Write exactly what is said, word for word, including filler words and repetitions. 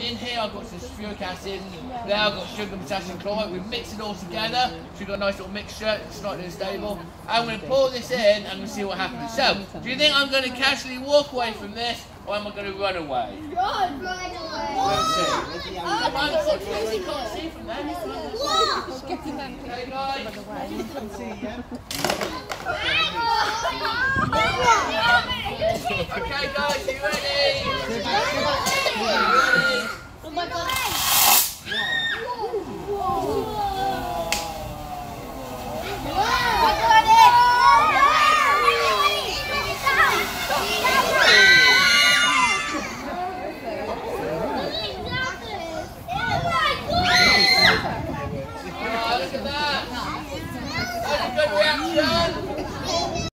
in here I've got some sulfuric acid, there I've got sugar, potassium chloride. We mix it all together, so we've got a nice little mixture, it's slightly unstable. I'm going to pour this in and we'll see what happens. So, do you think I'm going to casually walk away from this, or am I going to run away? Run! Run away! Let's see. Unfortunately, you can't see from there. Okay, guys. Okay, guys, are you ready?